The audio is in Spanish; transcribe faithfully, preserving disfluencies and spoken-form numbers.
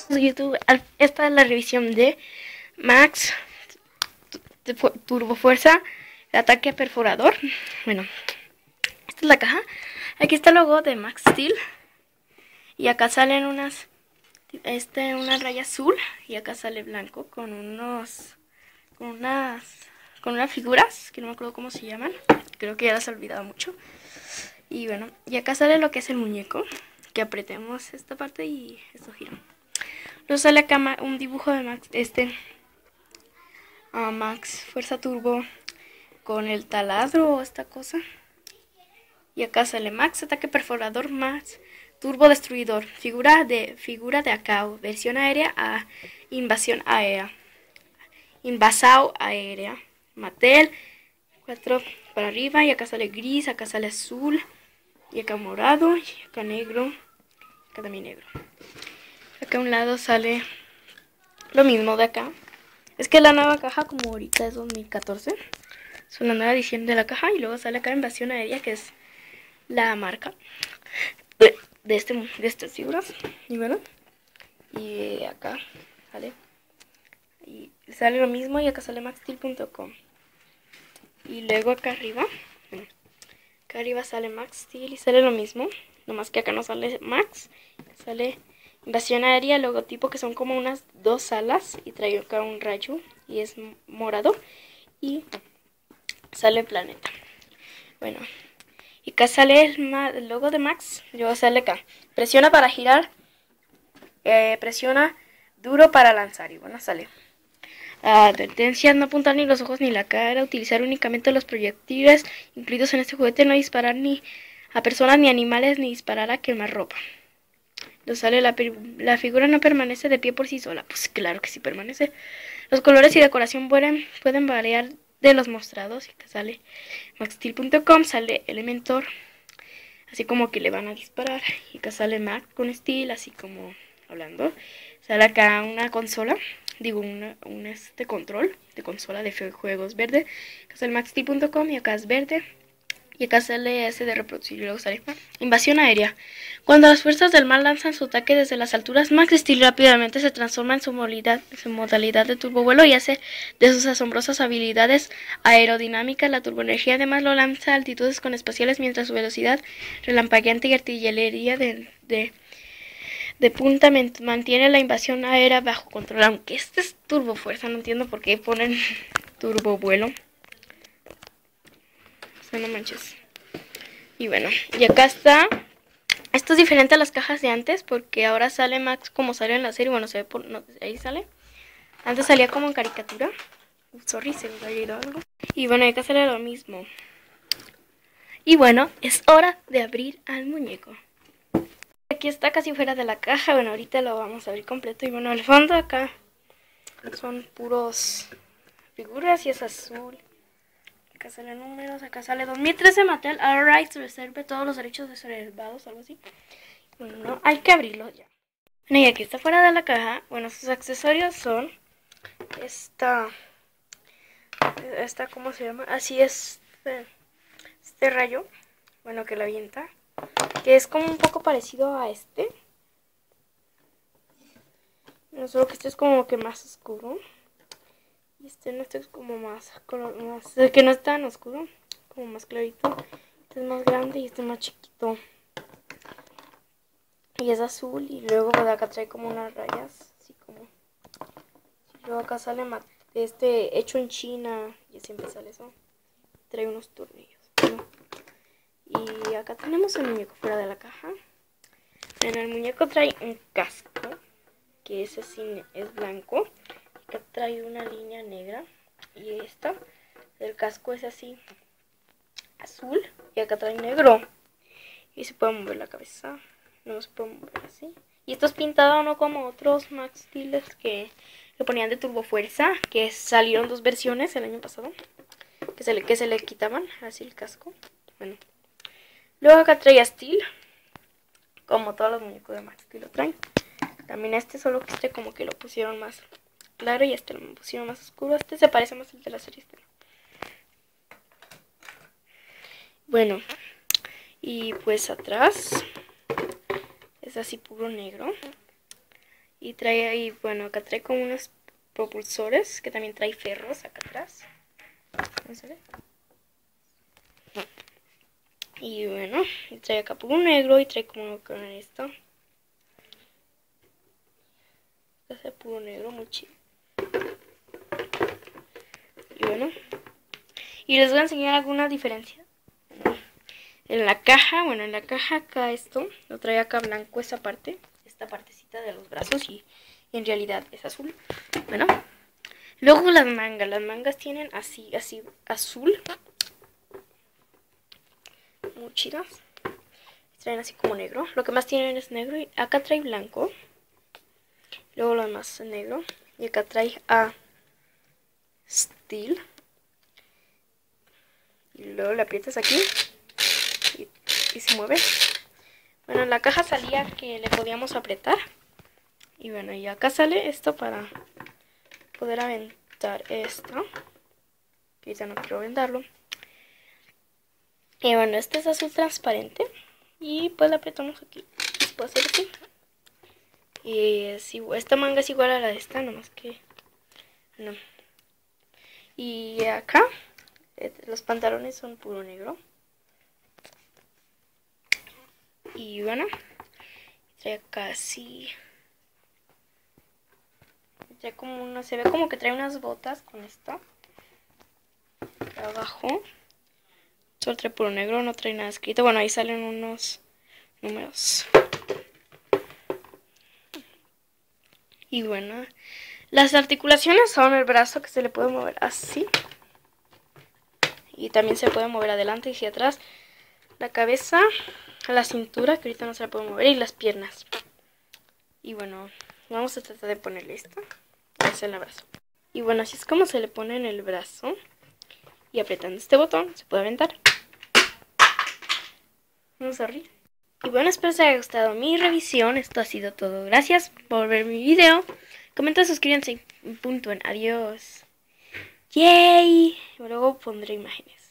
YouTube, esta es la revisión de Max Turbo Fuerza, el ataque perforador. Bueno, esta es la caja. Aquí está el logo de Max Steel. Y acá salen unas, este, una raya azul. Y acá sale blanco con unos, con unas, con unas figuras que no me acuerdo cómo se llaman. Creo que ya las he olvidado mucho. Y bueno, y acá sale lo que es el muñeco. Que apretemos esta parte y esto gira. Luego sale acá un dibujo de Max, este, uh, Max Fuerza Turbo con el taladro o esta cosa. Y acá sale Max Ataque Perforador, Max Turbo Destruidor, figura de figura de Acao, versión aérea a invasión aérea, invasao aérea, Mattel, cuatro para arriba, y acá sale gris, acá sale azul, y acá morado, y acá negro, acá también negro. Acá a un lado sale lo mismo de acá. Es que la nueva caja, como ahorita es dos mil catorce, es una nueva edición de la caja. Y luego sale acá invasión aérea, que es la marca de, de, este, de estas figuras. Y bueno, y acá sale, y sale lo mismo. Y acá sale max steel punto com. Y luego acá arriba, bueno, acá arriba sale Max Steel y sale lo mismo. Nomás que acá no sale Max, sale invasión aérea, logotipo, que son como unas dos alas, y trae acá un rayo y es morado, y sale el planeta. Bueno, y acá sale el, el logo de Max. Luego sale acá, presiona para girar, eh, presiona duro para lanzar. Y bueno, sale advertencia: no apuntar ni los ojos ni la cara, utilizar únicamente los proyectiles incluidos en este juguete, no disparar ni a personas ni animales, ni disparar a quemarropa. Nos sale la, la figura no permanece de pie por sí sola. Pues claro que sí permanece. Los colores y decoración pueden, pueden variar de los mostrados. Y acá sale max steel punto com, sale Elementor, así como que le van a disparar. Y acá sale Mac con Steel, así como hablando. Sale acá una consola, digo, una, un este control de consola de juegos verde. Acá sale max steel punto com y acá es verde. Y acá sale ese de reproducir. Y luego sale invasión aérea. Cuando las fuerzas del mal lanzan su ataque desde las alturas, Max Steel rápidamente se transforma en su modalidad, su modalidad de turbovuelo y hace de sus asombrosas habilidades aerodinámicas la turboenergía. Además lo lanza a altitudes con espaciales, mientras su velocidad relampagueante y artillería de, de, de punta mantiene la invasión aérea bajo control. Aunque este es turbofuerza, no entiendo por qué ponen turbovuelo. O sea, no manches. Y bueno, y acá está. Esto es diferente a las cajas de antes, porque ahora sale Max como sale en la serie. Bueno, se ve por, no, ahí sale. Antes salía como en caricatura. Uh, sorry, se me ha ido algo. Y bueno, acá sale lo mismo. Y bueno, es hora de abrir al muñeco. Aquí está casi fuera de la caja. Bueno, ahorita lo vamos a abrir completo. Y bueno, al fondo acá son puros figuras y es azul. Acá sale números, acá sale dos mil trece Mattel All Rights reserve todos los derechos reservados, algo así. Bueno, no, hay que abrirlo ya. Bueno, y aquí está fuera de la caja. Bueno, sus accesorios son esta, esta, ¿cómo se llama? Así es, este, este rayo, bueno, que la avienta, que es como un poco parecido a este. No, solo que este es como que más oscuro. Y este no, este es como más, más, que no es tan oscuro, como más clarito. Este es más grande y este es más chiquito. Y es azul. Y luego de acá trae como unas rayas, así como. Y luego acá sale este hecho en China. Y siempre sale eso. Trae unos tornillos, ¿no? Y acá tenemos el muñeco fuera de la caja. En el muñeco trae un casco, que es así, es blanco. Acá trae una línea negra. Y esta, el casco es así, azul. Y acá trae negro. Y se puede mover la cabeza. No se puede mover así. Y esto es pintado, no como otros Max Steel que le ponían de turbo fuerza, que salieron dos versiones el año pasado, que se le, que se le quitaban así el casco. Bueno, luego acá trae a Steel, como todos los muñecos de Max Steel lo traen. También este, solo que este como que lo pusieron más claro y este lo pusieron más oscuro. Este se parece más al de la serie. Este. Bueno, y pues atrás es así puro negro. Y trae ahí, bueno, acá trae como unos propulsores, que también trae ferros acá atrás. Vamos a ver. Y bueno, y trae acá puro negro y trae como con esto. Hace puro negro, muy chido. Y bueno, y les voy a enseñar alguna diferencia. En la caja, bueno, en la caja acá esto, lo trae acá blanco esta parte, esta partecita de los brazos y en realidad es azul. Bueno, luego las mangas, las mangas tienen así, así, azul. Muy chidas. Traen así como negro. Lo que más tienen es negro y acá trae blanco. Luego lo demás es negro. Y acá trae a steel. Y luego le aprietas aquí y, y se mueve. Bueno, en la caja salía que le podíamos apretar. Y bueno, y acá sale esto para poder aventar esto. Que ahorita no quiero aventarlo. Y bueno, este es azul transparente. Y pues le apretamos aquí. Se puede hacer así. Y es igual, esta manga es igual a la de esta, nomás que no. Y acá los pantalones son puro negro. Y bueno, trae acá así. Trae como una, se ve como que trae unas botas con esto. Abajo. Solo trae puro negro, no trae nada escrito. Bueno, ahí salen unos números. Y bueno, las articulaciones son el brazo que se le puede mover así. Y también se puede mover adelante y hacia atrás. La cabeza, la cintura, que ahorita no se la puedo mover, y las piernas. Y bueno, vamos a tratar de ponerle esto. Ahí está el brazo. Y bueno, así es como se le pone en el brazo. Y apretando este botón se puede aventar. Vamos a reír. Y bueno, espero que les haya gustado mi revisión. Esto ha sido todo. Gracias por ver mi video. Comenten, suscríbanse y puntúen. Adiós. Yay. Luego pondré imágenes.